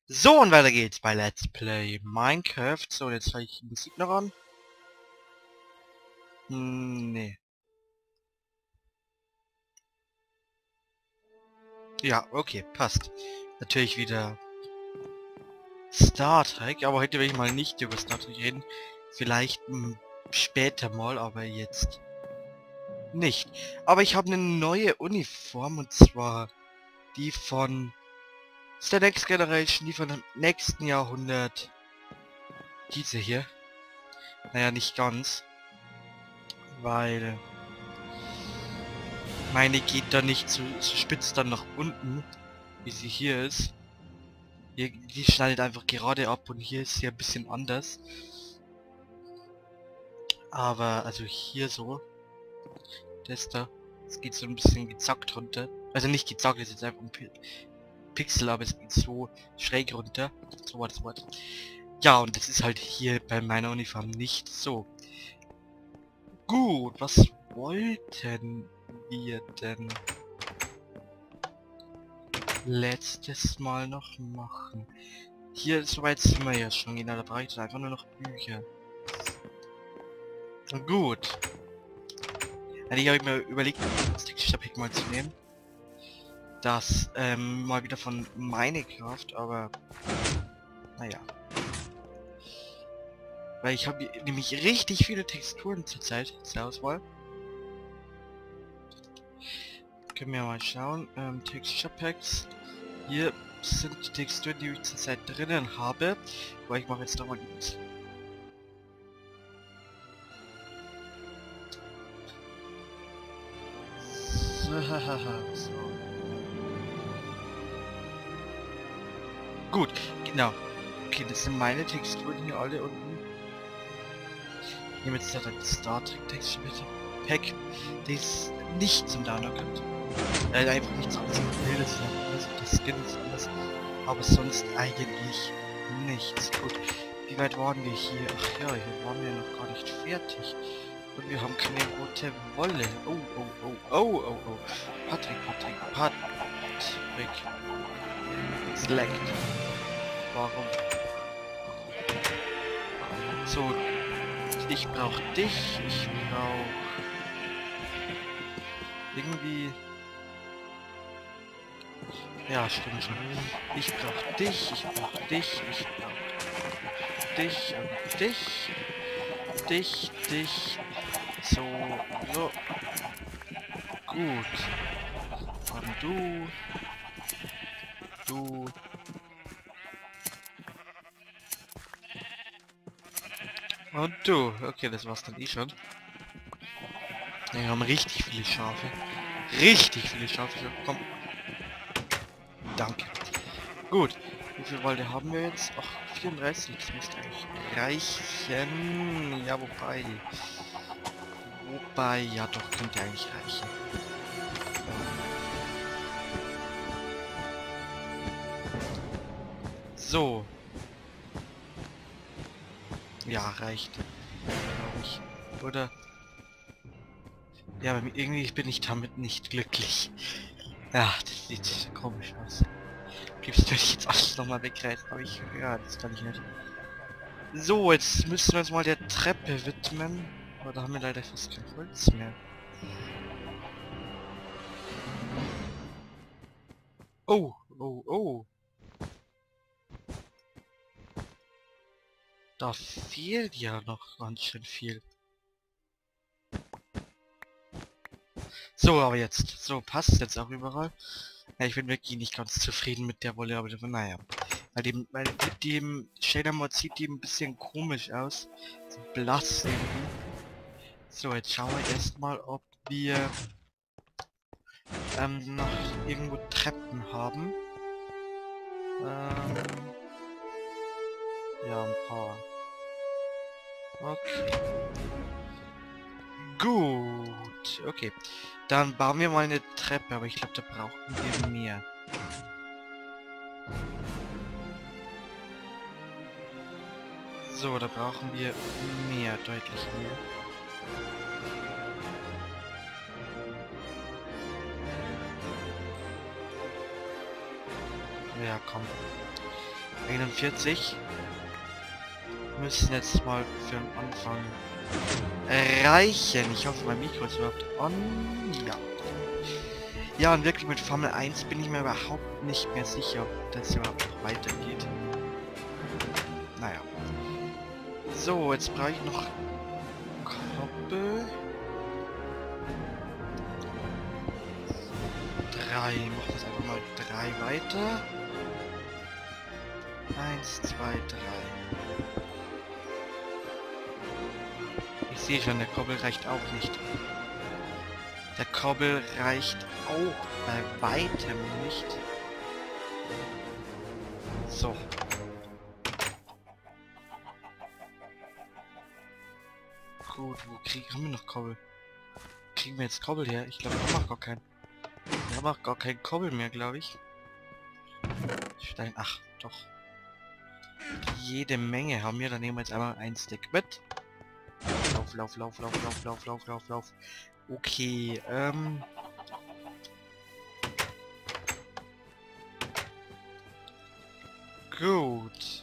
So, und weiter geht's bei Let's Play Minecraft. So, jetzt habe ich die Musik noch an. Nee. Ja, okay, passt. Natürlich wieder Star Trek, aber heute will ich mal nicht über Star Trek reden. Vielleicht später mal, aber jetzt nicht. Aber ich habe eine neue Uniform, und zwar die von The Next Generation, die von dem nächsten Jahrhundert. Diese hier. Naja, nicht ganz. Weil meine geht da nicht so spitz dann nach unten, wie sie hier ist. Hier, die schneidet einfach gerade ab, und hier ist sie ein bisschen anders. Aber also hier so, das da, es geht so ein bisschen gezackt runter. Also nicht gezackt, es ist jetzt einfach ein Pixel, aber es geht so schräg runter. So war das Wort. Ja, und das ist halt hier bei meiner Uniform nicht so. Gut, was wollten wir denn letztes Mal noch machen? Hier, soweit sind wir ja schon, genau, da brauche ich einfach nur noch Bücher. Gut. Also ich habe mir überlegt, das Texture-Pack mal zu nehmen. Das, mal wieder von Minecraft, aber naja. Weil ich habe nämlich richtig viele Texturen zurzeit zur Auswahl. Können wir mal schauen. Texture Packs. Hier sind die Texturen, die ich zurzeit drinnen habe. Aber ich mache jetzt doch mal nichts. So. Gut, genau. Okay, das sind meine Texturen hier alle unten. Ich nehme jetzt das Star Trek Texture Pack. Die ist nicht zum Download gibt. Einfach nicht so zum Bild, das ist anders, das Skin ist anders. Aber sonst eigentlich nichts. Gut, wie weit waren wir hier? Ach ja, hier waren wir noch gar nicht fertig. Und wir haben keine rote Wolle. Oh, oh, oh, oh, oh, oh. Patrick. Select. Warum? So, ich brauche dich. Ich brauche irgendwie. Ja, stimmt schon. Ich brauche dich. Ich brauche dich. Ich brauche dich und dich. Dich. So. Gut. Und du. Und du. Okay, das war's dann eh schon. Wir haben richtig viele Schafe. So, komm. Danke. Gut. Wie viel Wolle haben wir jetzt? Ach, 34. Das müsste eigentlich reichen. Ja, wobei, ja doch, könnte eigentlich reichen. So. Ja, reicht. Glaube ich. Oder? Ja, aber irgendwie bin ich damit nicht glücklich. Ja, das sieht komisch aus. Gibst du jetzt alles nochmal wegreißen? Aber ja, das kann ich nicht. So, jetzt müssen wir uns mal der Treppe widmen. Aber da haben wir leider fast kein Holz mehr. Oh. Da fehlt ja noch ganz schön viel. So, aber jetzt. So, passt jetzt auch überall. Ja, ich bin wirklich nicht ganz zufrieden mit der Wolle, aber naja. Weil mit dem Shader Mod sieht die ein bisschen komisch aus. So blass irgendwie. So, jetzt schauen wir erstmal, ob wir noch irgendwo Treppen haben. Ja, ein paar. Okay. Gut. Okay. Dann bauen wir mal eine Treppe, aber ich glaube, da brauchen wir mehr. So, da brauchen wir mehr, deutlich mehr. Ja, komm. 41. Müssen jetzt mal für den Anfang reichen. Ich hoffe, mein Mikro ist überhaupt on. Ja. Ja, und wirklich mit Formel 1 bin ich mir überhaupt nicht mehr sicher, ob das überhaupt noch weitergeht. Naja. So, jetzt brauche ich noch Koppel. 3. Mach das einfach mal 3 weiter. 1, 2, 3. Ich sehe schon, der Koppel reicht auch nicht. Der Koppel reicht auch bei weitem nicht. So. Gut, haben wir noch Koppel? Kriegen wir jetzt Koppel her? Ich glaube, wir haben auch gar keinen. Wir haben auch gar keinen Koppel mehr, glaube ich. Stein, ach, doch. Jede Menge haben wir. Dann nehmen wir jetzt einmal ein Stick mit. Lauf. Okay, gut.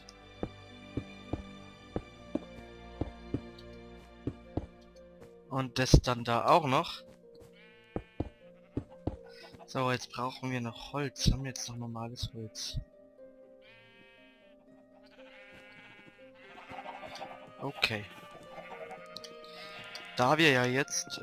Und das dann da auch noch. So, jetzt brauchen wir noch Holz. Haben wir jetzt noch normales Holz? Okay. Da wir ja jetzt,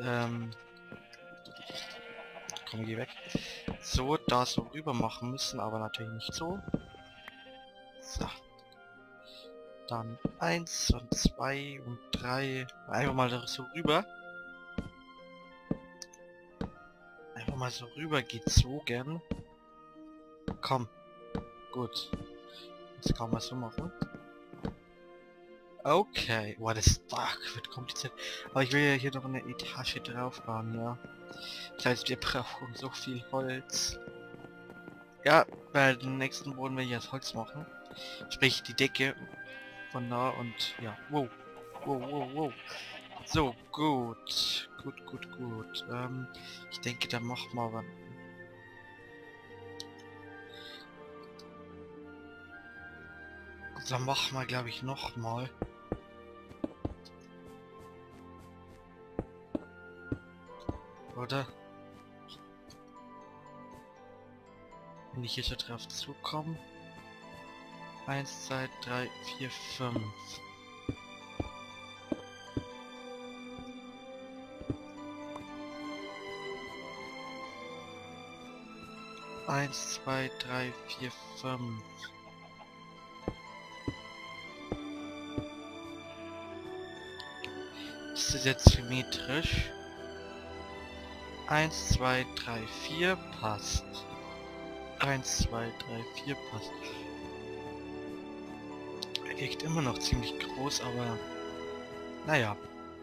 komm, geh weg. So, da so rüber machen müssen, aber natürlich nicht so. So. Dann 1 und 2 und 3. Einfach mal so rüber. Einfach mal so rüber gezogen. Komm. Gut. Jetzt kann man so machen. Okay. Boah, das wird kompliziert. Aber ich will ja hier noch eine Etage drauf bauen, ja. Das heißt, wir brauchen so viel Holz. Ja, bei den nächsten Boden will ich jetzt Holz machen. Sprich, die Decke von da und ja. Wow. So, gut. Gut. Ich denke, da machen wir was. Dann machen wir, glaube ich, noch mal. Oder? Wenn ich hier schon drauf zukomme. 1, 2, 3, 4, 5. Eins, zwei, drei, vier, 5. Ist das jetzt symmetrisch? 1, 2, 3, 4 passt. 1, 2, 3, 4 passt. Er wirkt immer noch ziemlich groß, aber naja.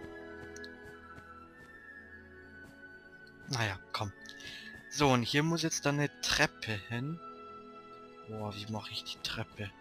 Naja, komm. So, und hier muss jetzt dann eine Treppe hin. Boah, wie mache ich die Treppe?